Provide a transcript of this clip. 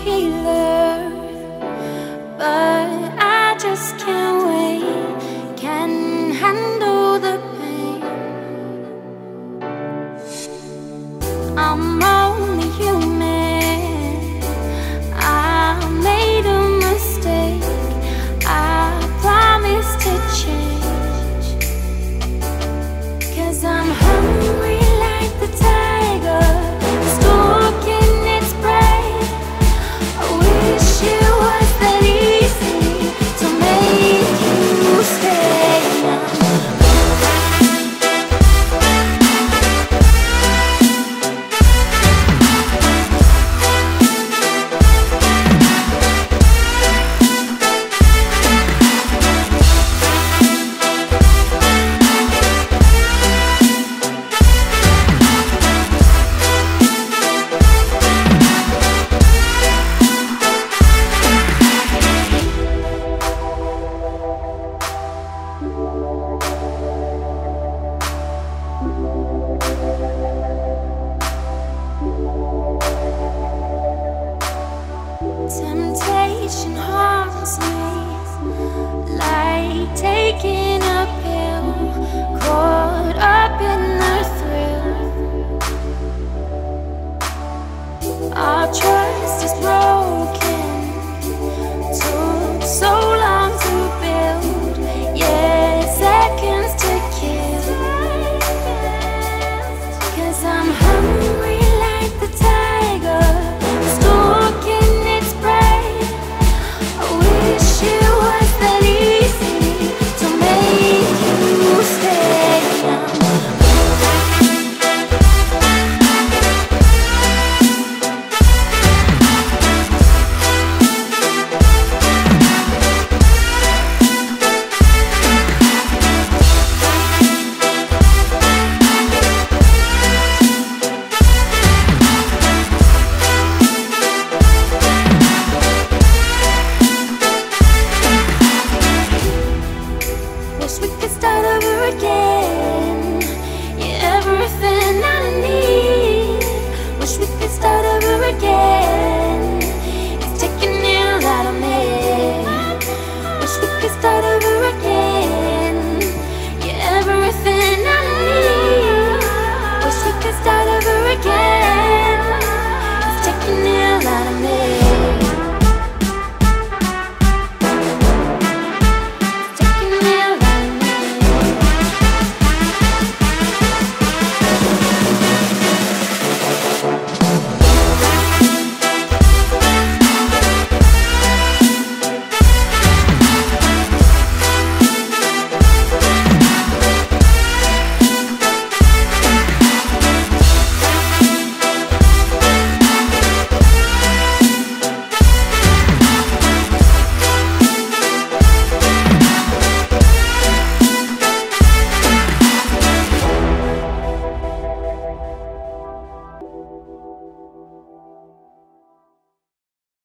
healer, but I just can't wait, can't handle the pain. I'm only human, I made a mistake, I promise to change. 'Cause I'm hungry like the tiger, stalking its prey. I wish it was that easy to make you stay. Temptation haunts me like taking a pill, caught up in the thrill. Our trust is broken.